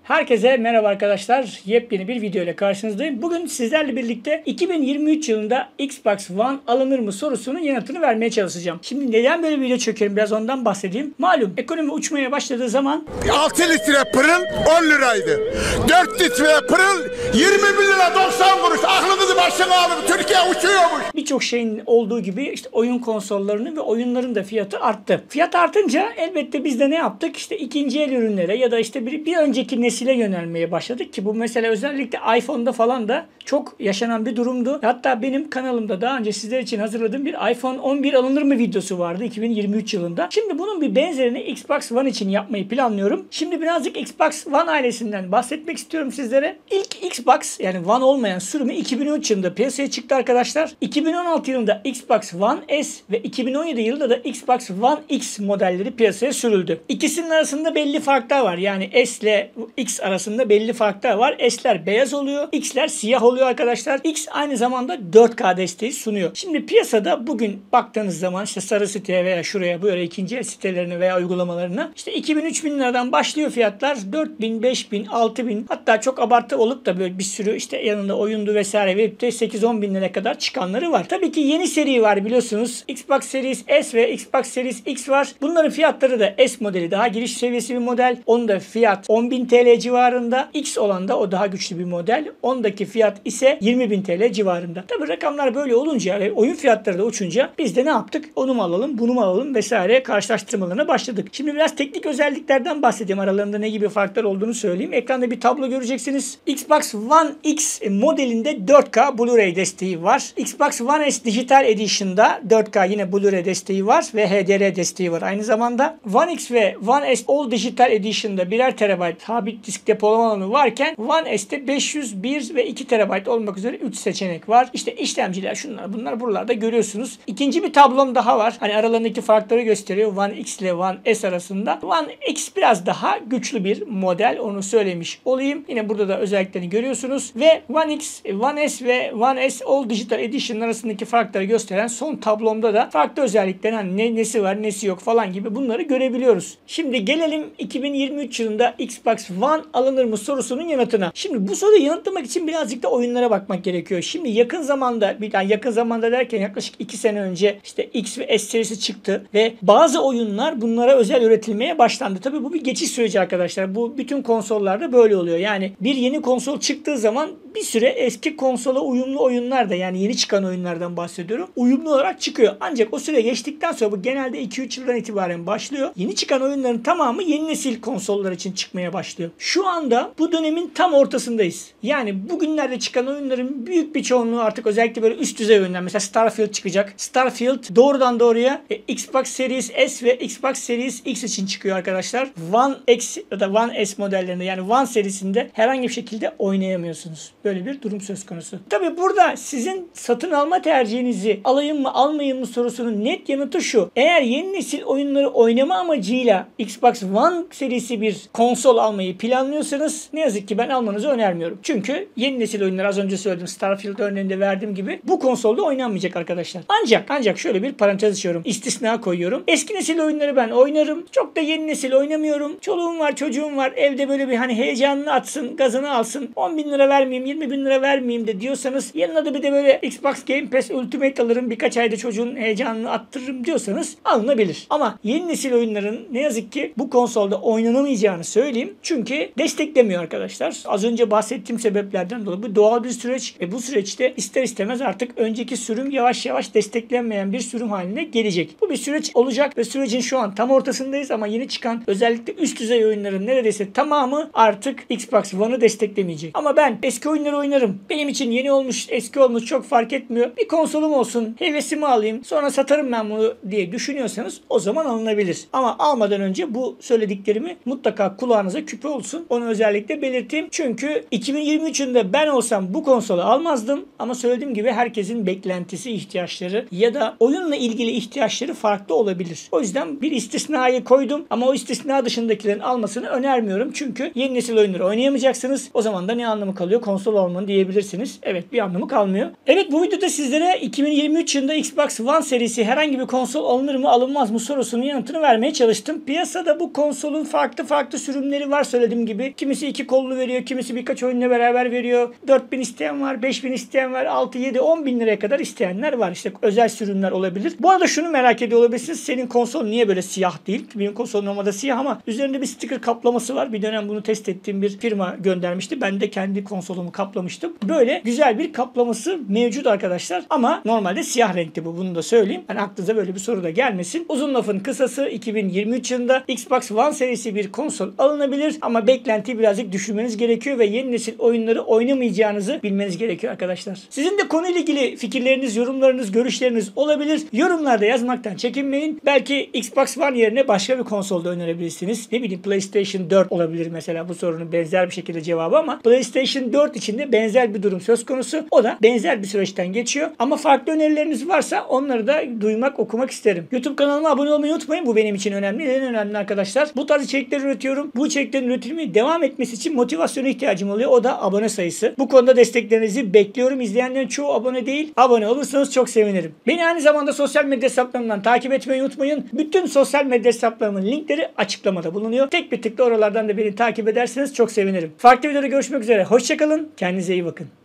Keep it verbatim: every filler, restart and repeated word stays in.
Herkese merhaba arkadaşlar. Yepyeni bir video ile karşınızdayım. Bugün sizlerle birlikte iki bin yirmi üç yılında Xbox One alınır mı sorusunun yanıtını vermeye çalışacağım. Şimdi neden böyle bir video çekiyorum, biraz ondan bahsedeyim. Malum ekonomi uçmaya başladığı zaman altı litre pırıl on liraydı. dört litre pırıl yirmi bir lira doksan kuruş. Aklınızı başına alın. Türkiye uçuyormuş. birçok şeyin olduğu gibi işte oyun konsollarının ve oyunların da fiyatı arttı. Fiyat artınca elbette biz de ne yaptık? İşte ikinci el ürünlere ya da işte bir, bir önceki nesile yönelmeye başladık ki bu mesele özellikle iPhone'da falan da çok yaşanan bir durumdu. Hatta benim kanalımda daha önce sizler için hazırladığım bir iPhone on bir alınır mı videosu vardı iki bin yirmi üç yılında. Şimdi bunun bir benzerini Xbox One için yapmayı planlıyorum. Şimdi birazcık Xbox One ailesinden bahsetmek istiyorum sizlere. İlk Xbox yani One olmayan sürümü iki bin üç yılında piyasaya çıktı arkadaşlar. iki bin on altı yılında Xbox One S ve iki bin on yedi yılında da Xbox One X modelleri piyasaya sürüldü. İkisinin arasında belli farklar var. Yani S ile X arasında belli farklar var. S'ler beyaz oluyor. X'ler siyah oluyor arkadaşlar. X aynı zamanda dört K desteği sunuyor. Şimdi piyasada bugün baktığınız zaman işte sarı siteye veya şuraya böyle ikinci el sitelerine veya uygulamalarına işte iki bin üç bin liradan başlıyor fiyatlar. dört bin, beş bin, altı bin, hatta çok abartı olup da böyle bir sürü işte yanında oyundu vesaire verip de sekiz on bin lira kadar çıkanları var. Tabii ki yeni seri var biliyorsunuz. Xbox Series S ve Xbox Series X var. Bunların fiyatları da S modeli daha giriş seviyesi bir model. Onun da fiyat on bin T L civarında. X olan da o daha güçlü bir model. Ondaki fiyat ise yirmi bin T L civarında. Tabii rakamlar böyle olunca ve oyun fiyatları da uçunca biz de ne yaptık? Onu mu alalım, bunu mu alalım vesaire karşılaştırmalarına başladık. Şimdi biraz teknik özelliklerden bahsedeyim. Aralarında ne gibi farklar olduğunu söyleyeyim. Ekranda bir tablo göreceksiniz. Xbox One X modelinde dört K Blu-ray desteği var. Xbox One S Digital Edition'da dört K yine Blu-ray desteği var ve H D R desteği var. Aynı zamanda One X ve One S All Digital Edition'da birer terabayt sabit disk depolama alanı varken One S'te beş yüz bir ve iki terabayt olmak üzere üç seçenek var. İşte işlemciler şunlar bunlar buralarda görüyorsunuz. İkinci bir tablom daha var. Hani aralarındaki farkları gösteriyor One X ile One S arasında. One X biraz daha güçlü bir model. Onu söylemiş olayım. Yine burada da özelliklerini görüyorsunuz. Ve One X, One S ve One S All Digital Edition arasındaki farkları gösteren son tablomda da farklı özelliklerin hani ne, nesi var nesi yok falan gibi bunları görebiliyoruz. Şimdi gelelim iki bin yirmi üç yılında Xbox One alınır mı sorusunun yanıtına. Şimdi bu soruyu yanıtlamak için birazcık da oyunlara bakmak gerekiyor. Şimdi yakın zamanda, yani yakın zamanda derken yaklaşık iki sene önce işte X ve S serisi çıktı ve bazı oyunlar bunlara özel üretilmeye başlandı. Tabii bu bir geçiş süreci arkadaşlar. Bu bütün konsollarda böyle oluyor. Yani bir yeni konsol çıktığı zaman bir süre eski konsola uyumlu oyunlar da, yani yeni çıkan oyunlardan bahsediyorum, uyumlu olarak çıkıyor. Ancak o süre geçtikten sonra bu genelde iki üç yıldan itibaren başlıyor. Yeni çıkan oyunların tamamı yeni nesil konsollar için çıkmaya başlıyor. Şu anda bu dönemin tam ortasındayız. Yani bugünlerde çıkan oyunların büyük bir çoğunluğu artık özellikle böyle üst düzey oyunlar. Mesela Starfield çıkacak. Starfield doğrudan doğruya e, Xbox Series S ve Xbox Series X için çıkıyor arkadaşlar. One X ya da One S modellerinde, yani One serisinde herhangi bir şekilde oynayamıyorsunuz. Böyle bir durum söz konusu. Tabii burada sizin satın alma tercihinizi alayım mı almayayım mı sorusunun net yanıtı şu. Eğer yeni nesil oyunları oynama amacıyla Xbox One serisi bir konsol almayı planlıyorsanız ne yazık ki ben almanızı önermiyorum. Çünkü yeni nesil oyunlar, az önce söyledim Starfield örneğinde verdiğim gibi, bu konsolda oynanmayacak arkadaşlar. Ancak ancak şöyle bir parantez açıyorum. İstisna koyuyorum. Eski nesil oyunları ben oynarım. Çok da yeni nesil oynamıyorum. Çoluğum var, çocuğum var. Evde böyle bir hani heyecanını atsın, gazını alsın. on bin lira vermeyeyim, yirmi bin lira vermeyeyim de diyorsanız, yanına da bir de böyle Xbox Game Pass Ultimate alırım, birkaç ayda çocuğun heyecanını attırırım diyorsanız alınabilir. Ama yeni nesil oyunların ne yazık ki bu konsolda oynanamayacağını söyleyeyim. Çünkü desteklemiyor arkadaşlar. Az önce bahsettiğim sebeplerden dolayı bu doğal bir süreç ve bu süreçte ister istemez artık önceki sürüm yavaş yavaş desteklenmeyen bir sürüm haline gelecek. Bu bir süreç olacak ve sürecin şu an tam ortasındayız ama yeni çıkan özellikle üst düzey oyunların neredeyse tamamı artık Xbox One'ı desteklemeyecek. Ama ben eski oyunları oynarım. Benim için yeni olmuş, eski olmuş çok fark etmiyor. Bir konsolum olsun, hevesimi alayım, sonra satarım ben bunu diye düşünüyorsanız o zaman alınabilir. Ama almadan önce bu söylediklerimi mutlaka kulağınıza küpe olsun. Onu özellikle belirteyim. Çünkü iki bin yirmi üç yılında ben olsam bu konsolu almazdım. Ama söylediğim gibi herkesin beklentisi, ihtiyaçları ya da oyunla ilgili ihtiyaçları farklı olabilir. O yüzden bir istisnayı koydum ama o istisna dışındakilerin almasını önermiyorum. Çünkü yeni nesil oyunları oynayamayacaksınız. O zaman da ne anlamı kalıyor? Konsol konsol almanı diyebilirsiniz. Evet, bir anlamı kalmıyor. Evet, bu videoda sizlere iki bin yirmi üç yılında Xbox One serisi herhangi bir konsol alınır mı alınmaz mı sorusunun yanıtını vermeye çalıştım. Piyasada bu konsolun farklı farklı sürümleri var söylediğim gibi. Kimisi iki kollu veriyor, kimisi birkaç oyunla beraber veriyor. dört bin isteyen var, beş bin isteyen var, altı, yedi, on bin liraya kadar isteyenler var. İşte özel sürümler olabilir. Bu arada şunu merak ediyor olabilirsiniz. Senin konsol niye böyle siyah değil? Benim konsol normalde siyah ama üzerinde bir sticker kaplaması var. Bir dönem bunu test ettiğim bir firma göndermişti. Ben de kendi konsolumu kaplamıştım. Böyle güzel bir kaplaması mevcut arkadaşlar. Ama normalde siyah renkti bu. Bunu da söyleyeyim. Hani aklınıza böyle bir soru da gelmesin. Uzun lafın kısası iki bin yirmi üç yılında Xbox One serisi bir konsol alınabilir ama beklentiyi birazcık düşürmeniz gerekiyor ve yeni nesil oyunları oynamayacağınızı bilmeniz gerekiyor arkadaşlar. Sizin de konuyla ilgili fikirleriniz, yorumlarınız, görüşleriniz olabilir. Yorumlarda yazmaktan çekinmeyin. Belki Xbox One yerine başka bir konsolda önerebilirsiniz. Ne bileyim, PlayStation dört olabilir mesela bu sorunun benzer bir şekilde cevabı ama PlayStation dört için de benzer bir durum söz konusu. O da benzer bir süreçten geçiyor. Ama farklı önerileriniz varsa onları da duymak, okumak isterim. YouTube kanalıma abone olmayı unutmayın. Bu benim için önemli. Neden önemli arkadaşlar? Bu tarz içerikler üretiyorum. Bu içeriklerin üretilmeye devam etmesi için motivasyona ihtiyacım oluyor. O da abone sayısı. Bu konuda desteklerinizi bekliyorum. İzleyenlerin çoğu abone değil. Abone olursanız çok sevinirim. Beni aynı zamanda sosyal medya hesaplarımdan takip etmeyi unutmayın. Bütün sosyal medya hesaplarımın linkleri açıklamada bulunuyor. Tek bir tıkla oralardan da beni takip ederseniz çok sevinirim. Farklı videoda görüşmek üzere. Hoşçakalın. Kendinize iyi bakın.